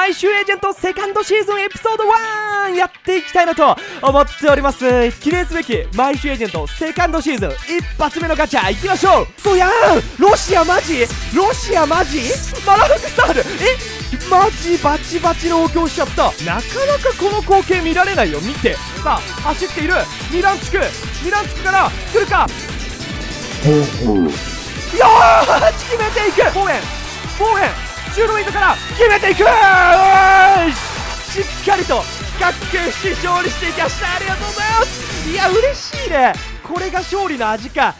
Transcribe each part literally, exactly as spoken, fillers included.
毎週エージェントセカンドシーズンエピソードワンやっていきたいなと思っております。記念すべき毎週エージェントセカンドシーズン一発目のガチャいきましょう。そやん、ロシアマジロシアマジマラフクサール、えマジバチバチの補強しちゃった。なかなかこの光景見られないよ。見てさあ、走っているミラン地区、ミラン地区から来るか。よーし決めていく。フォーエンフォーエン中路ウィンドから決めていく。しっかりと各球し勝利していきました。ありがとうございます。いや嬉しいね、これが勝利の味か。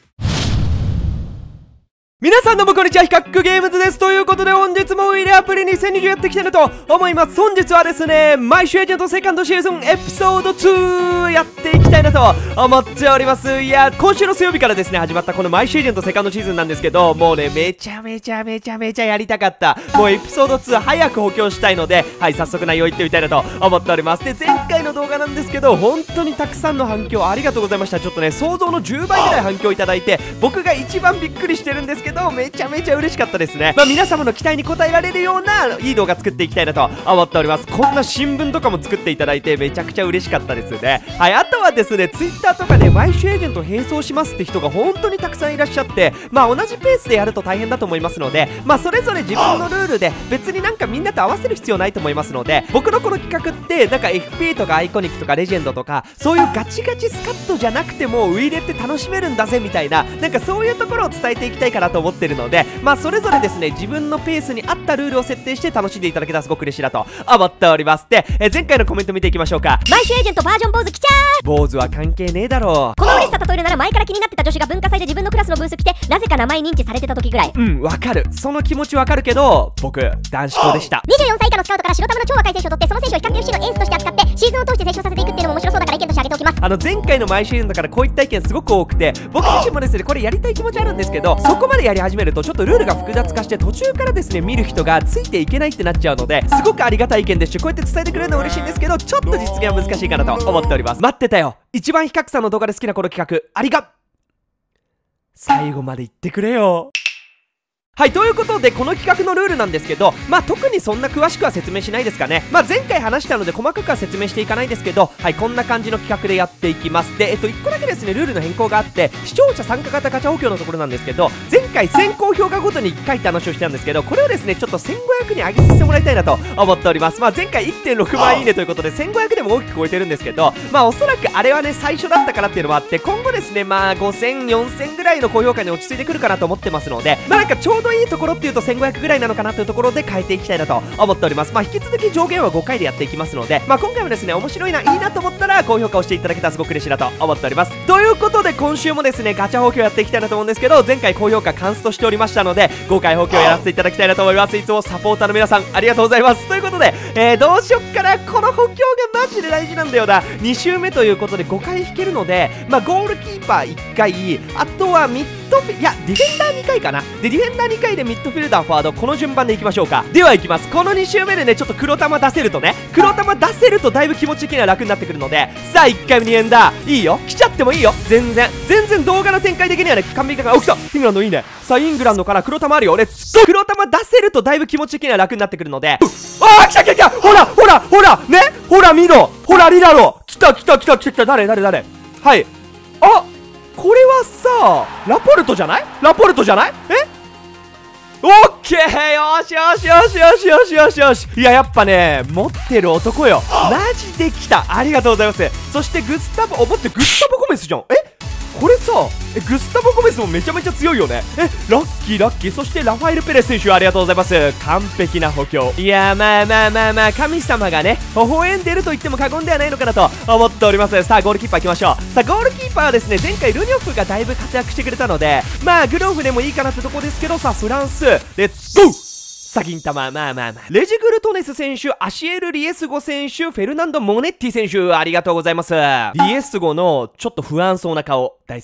皆さんどうもこんにちは、ヒカックゲームズです。ということで本日もウィレアプリにせんにじゅうやっていきたいなと思います。本日はですね、毎週エージェントセカンドシーズンエピソードツーやっていきたいなと思っております。いや、今週の水曜日からですね、始まったこの毎週エージェントセカンドシーズンなんですけど、もうね、めちゃめちゃめちゃめちゃやりたかった。もうエピソードツー早く補強したいので、はい、早速内容いってみたいなと思っております。で、前回の動画なんですけど、本当にたくさんの反響ありがとうございました。ちょっとね、想像のじゅうばいぐらい反響いただいて、僕が一番びっくりしてるんですけど、めちゃめちゃ嬉しかったですね。まあ皆様の期待に応えられるようないい動画作っていきたいなと思っております。こんな新聞とかも作っていただいてめちゃくちゃ嬉しかったですね。はい、あとはですね、ツイッターとかで毎週エージェント並走しますって人が本当にたくさんいらっしゃって、まあ同じペースでやると大変だと思いますので、まあそれぞれ自分のルールで別になんかみんなと合わせる必要ないと思いますので、僕のこの企画ってなんか エフピー とかアイコニックとかレジェンドとかそういうガチガチスカッとじゃなくてもウイレって楽しめるんだぜみたいな、なんかそういうところを伝えていきたいかなと思ってるので、まあそれぞれですね、自分のペースに合ったルールを設定して楽しんでいただけたらすごく嬉しいなと思っております。で、え前回のコメント見ていきましょうか。 毎週エージェントバージョン坊主来ちゃー。 坊主は関係ねえだろう。 この嬉しさ例えるなら、前から気になってた女子が文化祭で自分のクラスのブース来てなぜか名前認知されてた時ぐらい。 うん、わかる、その気持ちわかるけど、僕男子校でした。 にじゅうよんさい以下のスカウトから白玉の超若い選手を取って、その選手を比較 エフシー のエースとして扱ってシーズンを通して成長させていくっていうのも面白そうだから意見として挙げておきます。 あの前回の毎週だからこういった意見すごく多くて、僕自身もですねこれやりたい気持ちあるんですけど、そこまでやり始めるとちょっとルールが複雑化して途中からですね見る人がついていけないってなっちゃうので、すごくありがたい意見ですし、こうやって伝えてくれるのは嬉しいんですけど、ちょっと実現は難しいかなと思っております。待ってたよ、一番比較さんの動画で好きなこの企画ありが最後まで言ってくれよ。はい、ということでこの企画のルールなんですけど、まあ特にそんな詳しくは説明しないですかね。まあ前回話したので細かくは説明していかないですけど、はい、こんな感じの企画でやっていきます。で、えっといっこだけですねルールの変更があって、視聴者参加型ガチャ補強のところなんですけど、前回選考評価ごとにいっかいって話をしたんですけど、これをですねちょっとせんごひゃくに上げさせてもらいたいなと思っております。まあ前回 いってんろくまんいいねということでせんごひゃくでも大きく超えてるんですけど、まあおそらくあれはね最初だったからっていうのもあって、今後ですねまあごせん、よんせんぐらいの高評価に落ち着いてくるかなと思ってますので、まあなんかちょうどいいところっていうとせんごひゃくぐらいなのかなというところで変えていきたいなと思っております。まあ引き続き上限はごかいでやっていきますので、まあ今回もですね面白いな、いいなと思ったら高評価をしていただけたらすごく嬉しいなと思っております。ということで今週もですねガチャ補強やっていきたいなと思うんですけど、前回高評価カンストしておりましたのでごかい補強やらせていただきたいなと思います。いつもサポーターの皆さんありがとうございます。ということで、えー、どうしよっかな、この補強がマジで大事なんだよな。に週目ということでごかい引けるので、まあゴールキーパーいっかい、あとはミッドフィいやディフェンダーにかいかな。でディフェンダーにかいでミッドフィルダーフォワード、この順番でいきましょうか。ではいきます。このに週目でねちょっと黒玉出せるとね黒玉出せるとだいぶ気持ち的には楽になってくるので、さあいっかいめにディフェンダーいいよ、来ちゃってもいいよ、全然全然動画の展開的にはね完璧だから。お、来た、イングランドいいね。さあイングランドから黒玉あるよ。レッツゴー。黒玉出せるとだいぶ気持ち的には楽になってくるので、あー来た来た来た、ほらほらほらね、ほら見ろ、ほらリラロ来た来た来た来た来た、誰誰誰、はい、あ、これはさラポルトじゃない、ラポルトじゃない、えオッケー、よしよしよしよしよしよしよし。いややっぱね持ってる男よ、マジで来た、ありがとうございます。そしてグスタボ、お、待って、グスタボゴメスじゃん。えこれさ、えグスタボゴメスもめちゃめちゃ強いよね。えラッキーラッキー。そしてラファエル・ペレス選手ありがとうございます。完璧な補強。いやーまあまあまあまあ神様がね微笑んでると言っても過言ではないのかなと思っております。さあゴールキーパーいきましょう。さあゴールキーパーはですね前回ルニョフがだいぶ活躍してくれたので、まあグローフでもいいかなってとこですけど、さあフランスレッツゴー。さあ銀玉、まあまあまあレジグルトネス選手、アシエル・リエスゴ選手、フェルナンド・モネッティ選手ありがとうございます。リエスゴのちょっと不安そうな顔大好き。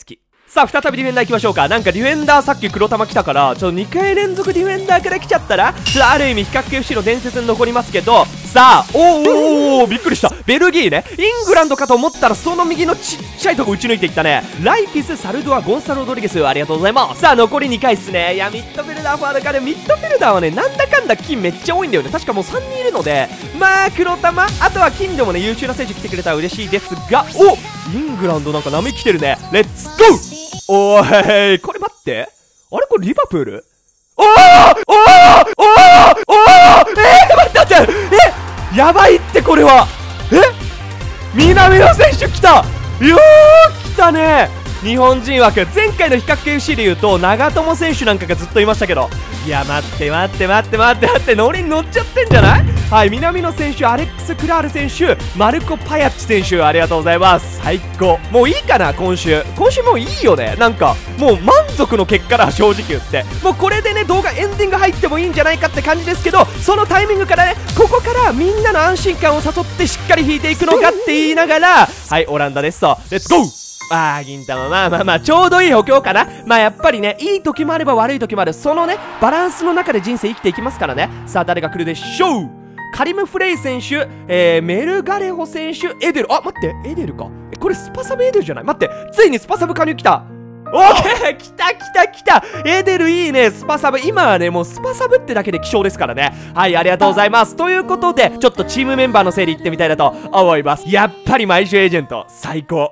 さあ再びディフェンダー行きましょうか。なんかディフェンダーさっき黒玉来たからちょっとにかい連続ディフェンダーから来ちゃったらちょっとある意味比較的 エフシー の伝説に残りますけど、さあおーおーおーびっくりした。ベルギーね、イングランドかと思ったらその右のちっちゃいとこ打ち抜いていったね。ライピス、サルドア、ゴンサロ・ロドリゲス、ありがとうございます。さあ残りにかいっすね。いやミッドフィルダーフォワードかね、ミッドフィルダーはねなんだかんだ金めっちゃ多いんだよね。確かもうさんにんいるので、まあ黒玉あとは金でもね優秀な選手来てくれたら嬉しいですが、おイングランドなんか波来てるね。レッツゴー。おーい、これ待って。あれこれリバプール？おーおーおーおーえー、待って待って、えやばいってこれは。え南野選手来たよー来たね。日本人枠、前回の比較系 エフシー で言うと長友選手なんかがずっといましたけど、いや待って待って待って待って待って、ノリに乗っちゃってんじゃない？はい、南野選手、アレックス・クラール選手、マルコ・パヤッチ選手、ありがとうございます。最高。もういいかな今週今週もういいよね。なんかもう満足の結果だ正直言って。もうこれでね動画エンディング入ってもいいんじゃないかって感じですけど、そのタイミングからねここからみんなの安心感を誘ってしっかり引いていくのかって言いながらはいオランダですと、レッツゴー。あー銀玉、まあまあまあちょうどいい補強かな。まあやっぱりねいい時もあれば悪い時もある、そのねバランスの中で人生生きていきますからね。さあ誰が来るでしょう。カリム・フレイ選手、えー、メルガレホ選手、エデル、あ待ってエデルか、えこれスパサブエデルじゃない？待って、ついにスパサブ加入来た。オッケー来た来た来た。エデルいいね。スパサブ今はねもうスパサブってだけで希少ですからね。はいありがとうございます。ということでちょっとチームメンバーの整理いってみたいなと思います。やっぱり毎週エージェント最高。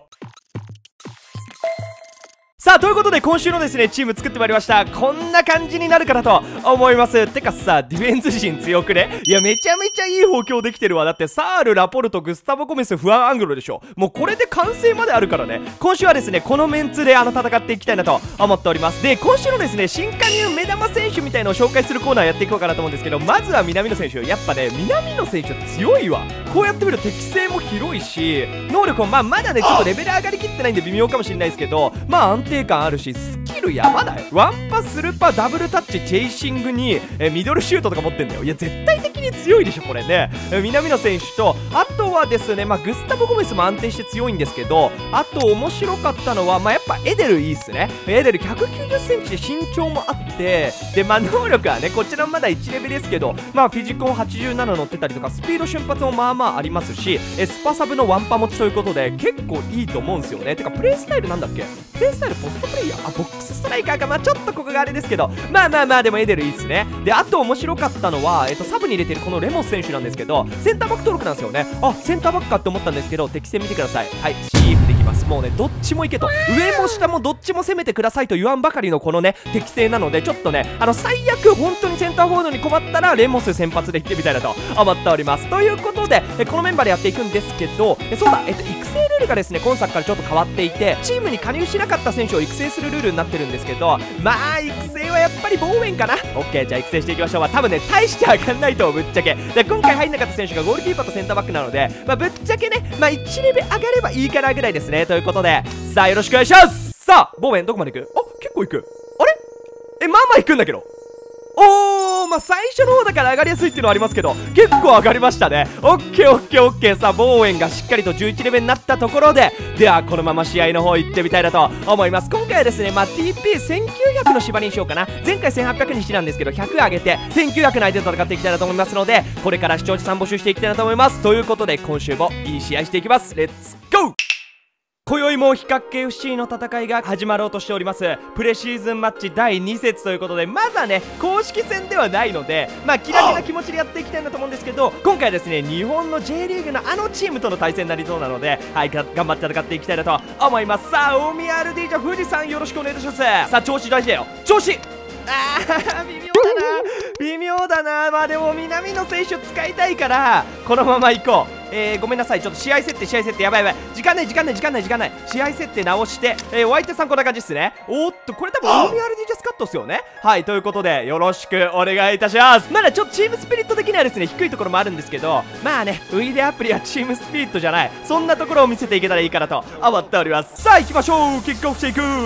さあということで今週のですねチーム作ってまいりました。こんな感じになるかなと思います。てかさディフェンス陣強くね。いやめちゃめちゃいい補強できてるわ。だってサール、ラポルト、グスタボ・ゴメス、フアン・アングロでしょ。もうこれで完成まであるからね。今週はですねこのメンツであの戦っていきたいなと思っております。で今週のですね新加入目玉選手みたいのを紹介するコーナーやっていこうかなと思うんですけど、まずは南野選手。やっぱね南野選手は強いわ。こうやって見ると適性も広いし能力もまあまだねちょっとレベル上がりきってないんで微妙かもしれないですけど、まあ安定感あるしスキルやばない。ワンパスルパダブルタッチチェイシングにえミドルシュートとか持ってんだよ。いや絶対的に強いでしょこれね。え南野選手とあとはですねまあグスタボ・ゴメスも安定して強いんですけど、あと面白かったのはまあやっぱエデルいいっすね。エデルひゃくきゅうじゅっセンチで身長もあってでまあ能力はねこちらもまだいちレベルですけど、まあフィジコンはちじゅうなな乗ってたりとかスピード瞬発もまあまあありますし、えスパサブのワンパ持ちということで結構いいと思うんですよね。てかプレイスタイルなんだっけ、プレイスタイルポストプレイヤー、あボックスストライカーか。まあちょっとここがあれですけど、まあまあまあでもエデルいいっすね。であと面白かったのは、えっと、サブに入れてるこのレモス選手なんですけどセンターバック登録なんですよね。あセンターバックかって思ったんですけど適性見てください。はい シーエフ できます。もうねどっちもいけと、上も下もどっちも攻めてくださいと言わんばかりのこのね適性なので、ちょっとねあの最悪本当にセンターフォワードに困ったらレモス先発でいってみたいなと思っております。ということでえこのメンバーでやっていくんですけど、えそうだえっと育成ルールがですね今作からちょっと変わっていて、チームに加入しなかった選手を育成するルールになってるんですけど、まあ育成はやっぱりボーウェンかな。オッケーじゃあ育成していきましょう。まあ多分ね大して上がんないとぶっちゃけで今回入んなかった選手がゴールキーパーとセンターバックなので、まあ、ぶっちゃけねまあいちレベル上がればいいかなぐらいですね。ということでさあよろしくお願いします。さあボーウェンどこまで行く？あ結構行く。あれえまあまあ行くんだけど、おーまあ最初の方だから上がりやすいっていうのはありますけど結構上がりましたね。オッケーオッケーオッケー。さあボーエンがしっかりとじゅういちレベルになったところで、ではこのまま試合の方行ってみたいなと思います。今回はですねまあ ティーピーせんきゅうひゃく の縛りにしようかな。前回せんはっぴゃくにしてたんですけどひゃく上げてせんきゅうひゃくの相手と戦っていきたいなと思いますので、これから視聴者さん募集していきたいなと思います。ということで今週もいい試合していきます。レッツゴー。今宵も比較系 エフシー の戦いが始まろうとしております。プレシーズンマッチだいに節ということで、まだね公式戦ではないのでまあ気楽な気持ちでやっていきたいなと思うんですけど、今回はですね日本の J リーグのあのチームとの対戦になりそうなので、はい頑張って戦っていきたいなと思います。さあ大宮 アールディー じゃ富士山よろしくお願いいたします。さあ調子大事だよ調子。あー微妙だな微妙だな。まあでも南野選手使いたいからこのまま行こう。えー、ごめんなさいちょっと試合設定試合設定やばいやばい、時間ない時間ない時間ない時間ない試合設定直して、えー、お相手さんこんな感じっすね。おーっとこれ多分大宮 アールディー ジャスカットっすよね。はいということでよろしくお願いいたします。まだちょっとチームスピリット的にはですね低いところもあるんですけど、まあねウイデアプリはチームスピリットじゃない、そんなところを見せていけたらいいかなと思っております。さあ行きましょう。キックオフしていく。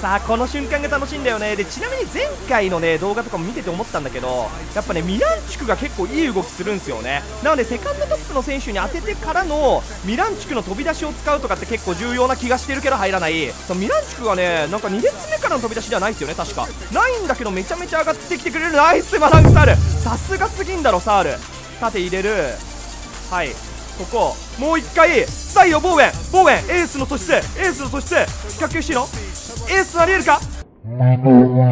さあこの瞬間が楽しいんだよね。でちなみに前回のね動画とかも見てて思ったんだけど、やっぱねミランチュクが結構いい動きするんですよね。なのでセカンドトップの選手に当ててからのミランチュクの飛び出しを使うとかって結構重要な気がしてるけど入らない。そのミランチュクがねなんかに列目からの飛び出しではないですよね、確かないんだけどめちゃめちゃ上がってきてくれる。ナイスマラングサール、さすがすぎんだろサール。縦入れる、はいここもう一回サイドボーウェンボーウェンエースの素質エースの素質 ひゃくきゅうシー のエースなりえるか。オッケー、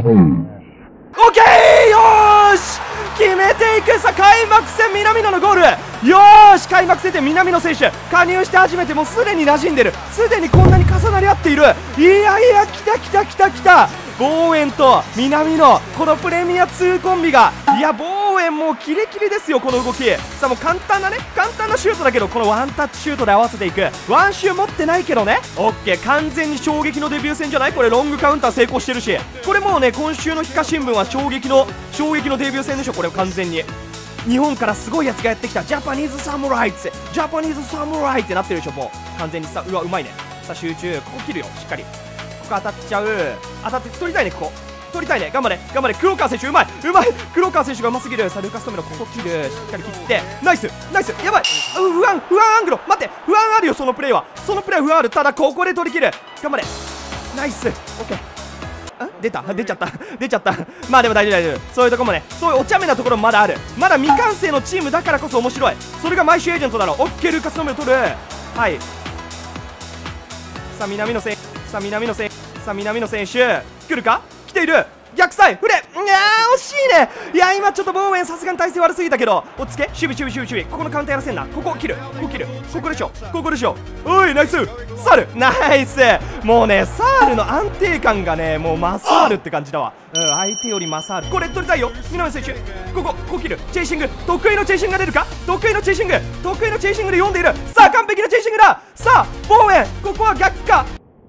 よーし決めていく。さあ開幕戦南野のゴール、よーし開幕戦で南野選手加入して初めてもうすでに馴染んでる、すでにこんなに重なり合っている。いやいや来た来た来た来た、ボーエンと南野このプレミアツーコンビが、いやボーエンもうキレキレですよこの動き。さあもう簡単なね簡単なシュートだけどこのワンタッチシュートで合わせていく。ワンシュー持ってないけどね、オッケー完全に衝撃のデビュー戦じゃない。これロングカウンター成功してるし、これもうね今週の皮下新聞は衝撃の衝撃のデビュー戦でしょこれ。完全に日本からすごいやつがやってきたジャパニーズサムライってジャパニーズサムライってなってるでしょもう完全に。さうわうまいね。さあ集中、ここ切るよしっかり、ここ当たっちゃう、当たって取りたいね、ここ取りたいね、頑張れ頑張れ。黒川選手うまいうまい、黒川選手がうますぎる。さあルーカストメロここ切る、しっかり切ってナイスナイス、やばい、う不安不安アングル、待って不安あるよそのプレーは、そのプレーは不安ある。ただここで取り切る、頑張れナイスオッケー。あ出た出ちゃった出ちゃった。まあでも大丈夫大丈夫、そういうとこもねそういうお茶目なところもまだある。まだ未完成のチームだからこそ面白い。それが毎週エージェントだろう。オッケールーカストメロ取る、はい。さあ南野選手さあ南野選手さあ南野選手来るか、来ている、逆サイフレ、いやー惜しいね。いや今ちょっとボーウェンさすがに体勢悪すぎたけど落ち着け、守備守備守備守備、ここのカウンターやらせんな、ここ切るここ切る、ここでしょここでしょ、おいナイスサールナイス。もうねサールの安定感がねもう勝るって感じだわ。うん相手より勝る。これ取りたいよ南野選手、ここここ切る、チェイシング得意のチェイシングが出るか、得意のチェイシング得意のチェイシングで読んでいる。さあ完璧なチェイシングだ。さあボーウェンここは逆か、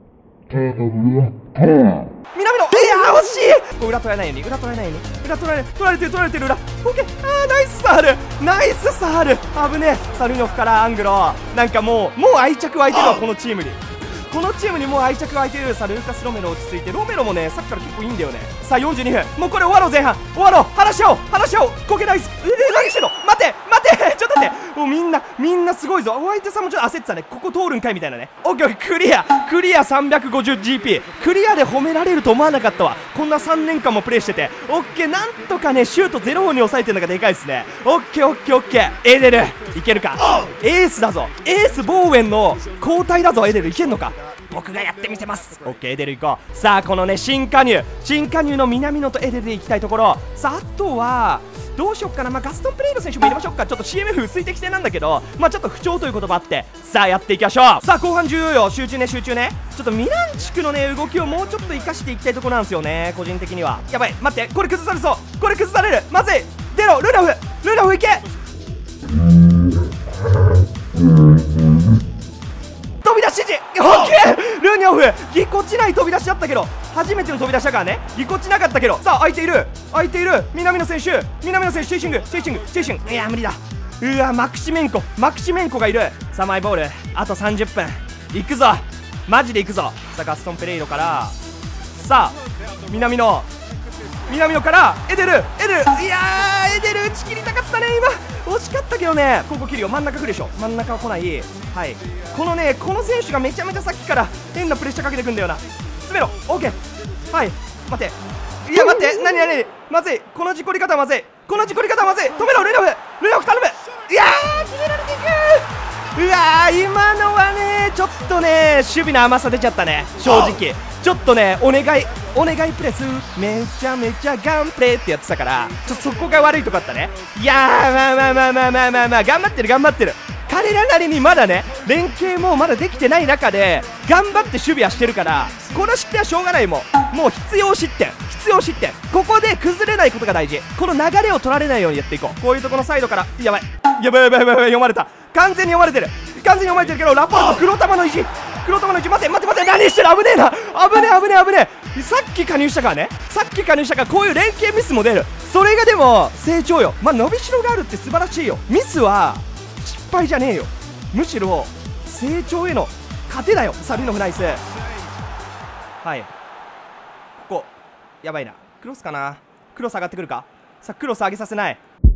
南野、いやー惜しい。裏取らないように裏取らないように裏取られ取られてる取られてる裏、オッケー、あーナイスサールナイスサール、危ねえ。サルノフからアングロ、なんかもうもう愛着湧いてるわこのチームに、このチームにもう愛着湧いてる。さあルーカス・ロメロ落ち着いて、ロメロもねさっきから結構いいんだよね。さあよんじゅうにふん、もうこれ終わろう、前半終わろう、話し合おう話し合おう、こけないす、えー、何してんの、待て待てちょっと待って、もうみんなみんなすごいぞ。お相手さんもちょっと焦ってたね、ここ通るんかいみたいなね。オッケーオッケー、クリアクリア さんびゃくごじゅうジーピー クリアで褒められると思わなかったわ。こんなさんねんかんもプレイしてて、オッケーなんとかねシュートゼロ本に抑えてるのがでかいですね。オッケーオッケーオッケー、エデルいけるか、エースだぞ、エースボーウェンの交代だぞ、エデルいけんのか、僕がやってみせます。オッケーエデル行こう。さあこのね新加入新加入の南野とエデルで行きたいところ。さああとはどうしよっかな、まあ、ガストンプレイの選手も入れましょうか。ちょっと シーエムエフ 薄い適正なんだけど、まあちょっと不調ということもあって、さあやっていきましょう。さあ後半重要よ、集中ね集中ね。ちょっとミランチクのね動きをもうちょっと生かしていきたいところなんですよね個人的には。やばい待って、これ崩されそう、これ崩される、まずい、出ろルナフルナフいけ、飛び出し指示、オッケールニョフぎこちない飛び出しだったけど、初めての飛び出しだからねぎこちなかったけど。さあ空いている空いている南野選手南野選手、チェイシングチェイシングチェイシング、いや無理だ、うわマクシメンコマクシメンコがいる。さあマイボールあとさんじゅっぷんいくぞ、マジでいくぞ。さあガストンペレイロから、さあ南野南野からエデルエデル、いやーエデル打ち切りたかったね今、惜しかったけどね。ここ切るよ、真ん中来るでしょ、真ん中は来ない。はい、このねこの選手がめちゃめちゃさっきから変なプレッシャーかけてくんだよな。詰めろ、オッケー、はい待って、いや待って、何何何まずい、この事故り方まずい、この事故り方まずい、止めろルイノフルイノフ頼む、いやー決められていく。うわー今のはねちょっとね守備の甘さ出ちゃったね正直。ちょっとねお願いお願いプレスめちゃめちゃガンプレーってやってたから、ちょっとそこが悪いとこあったね。いやーまあまあまあまあまあまあまあ頑張ってる頑張ってる、彼らなりにまだね連携もまだできてない中で頑張って守備はしてるから、この失点はしょうがない。もんもう必要失点必要失点、ここで崩れないことが大事。この流れを取られないようにやっていこう。こういうところのサイドから、やばいやばいやばいやばい、読まれた、完全に読まれてる完全に読まれてるけど、ラポルト黒玉の意地黒玉の意地、待て待て待て、何してる、危ねえな、危ねえ危ねえ危ねえ。さっき加入したからねさっき加入したからこういう連携ミスも出る。それがでも成長よ。まあ伸びしろがあるって素晴らしいよ。ミスは失敗じゃねえよ、むしろ成長への糧だよ。サルノフナイス、はいやばいな。クロスかな。クロス上がってくるか。さあクロス上げさせない。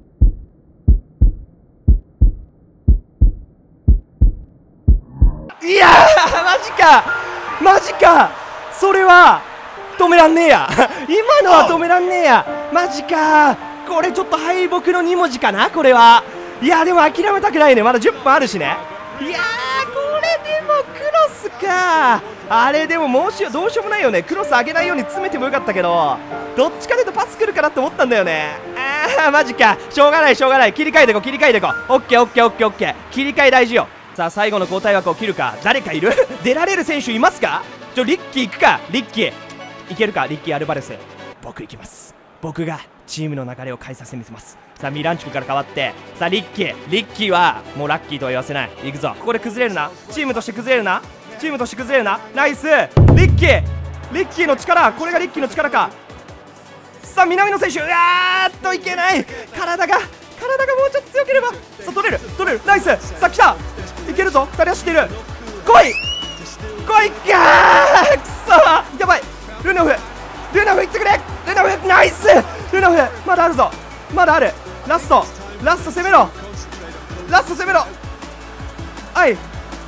いやーマジかマジか、それは止めらんねえや今のは止めらんねえや。マジか、これちょっと敗北のに文字かなこれは。いやでも諦めたくないね、まだじゅっぷんあるしね。いやーこれでもクロスか。あれでももうしようどうしようもないよね。クロス上げないように詰めてもよかったけど、どっちかというとパス来るかなって思ったんだよね。あーマジか、しょうがないしょうがない。切り替えてこ切り替えてこ。オッケーオッケーオッケーオッケー、切り替え大事よ。さあ最後の交代枠を切るか。誰かいる出られる選手いますか。ちょリッキー行くか。リッキーいけるか。リッキーアルバレス、僕行きます。僕がチームの流れを変えさせてみせます。さあミランチュクから変わって、さあリッキーリッキーはもうラッキーとは言わせない。行くぞ。ここで崩れるな。チームとして崩れるな。チームとして崩れるな。ナイスリッキーリッキーの力、これがリッキーの力か。さあ南野選手、うわーっといけない。体が体がもうちょっと強ければ。さあ取れる取れる、ナイス。さあ来た、いけるぞ。ふたり走っている。来い来い。ガーくそやばい。ルナフルナフいってくれ。ルナフナイス。ルナフまだあるぞ、まだある。ラストラスト攻めろ、ラスト攻めろ。はい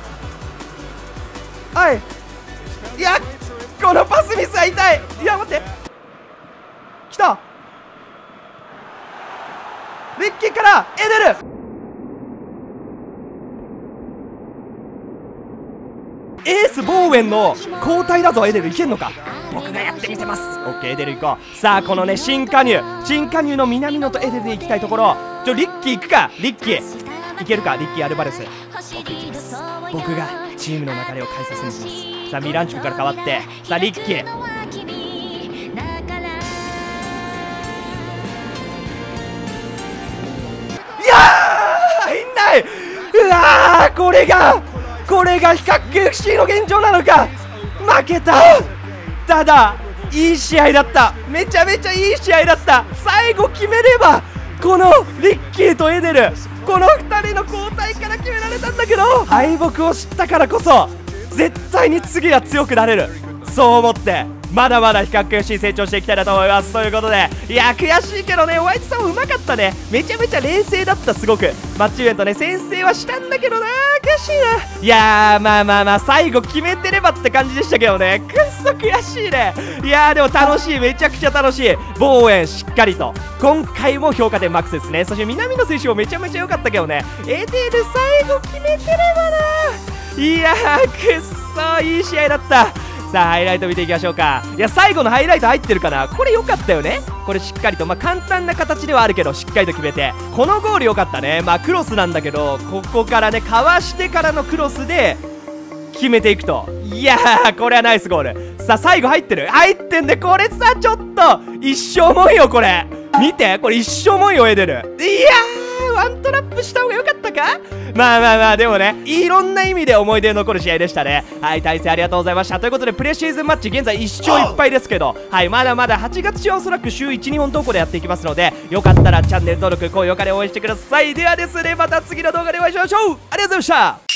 はい、いやこのパスミスは痛い。いや待って、来た。リッキーからエデル。エースボーウェンの交代だぞ。エデルいけんのか。僕がやってみせます。オッケーエデル行こう。さあこのね新加入新加入の南野とエデルで行きたいところ。ちょリッキー行くか。リッキーいけるか。リッキーアルバレス、僕行きます。僕がチームの流れを変えさせてみせます。さあミランチュクから変わって、さあリッキー入んない。うわーこれがこれが比較級 エフシー の現状なのか。負けた。ただいい試合だった。めちゃめちゃいい試合だった。最後決めればこのリッキーとエデル、このふたりの交代から決められたんだけど、敗北を知ったからこそ絶対に次は強くなれる、そう思ってまだまだ比較級 エフシー 成長していきたいなと思います。ということで、いや悔しいけどね、ホワイトさんもうまかったね。めちゃめちゃ冷静だった。すごくマッチイベントね先制はしたんだけどな、悔しいな。いやーまあまあまあ最後決めてればって感じでしたけどね、くっそ悔しいね。いやーでも楽しい、めちゃくちゃ楽しい。ボーエンしっかりと今回も評価点マックスですね。そして南野選手もめちゃめちゃ良かったけどね、エデル最後決めてればな。いやーくっそいい試合だった。さあハイライト見ていきましょうか。いや最後のハイライト入ってるかな。これ良かったよね。これしっかりと、まあ簡単な形ではあるけどしっかりと決めて、このゴール良かったね。まあクロスなんだけど、ここからねかわしてからのクロスで決めていくと、いやーこれはナイスゴール。さあ最後入ってる入ってんで、これさちょっと一生もんよ。これ見て、これ一生もんよエデル。いやーワントラップした方が良かったか。まあまあまあでもね、いろんな意味で思い出に残る試合でしたね。はい、対戦ありがとうございました。ということでプレシーズンマッチ現在いち勝いっぱいですけど、はい、まだまだはちがつ中はおそらく週いち、にほん投稿でやっていきますので、よかったらチャンネル登録高評価で応援してください。ではですね、また次の動画でお会いしましょう。ありがとうございました。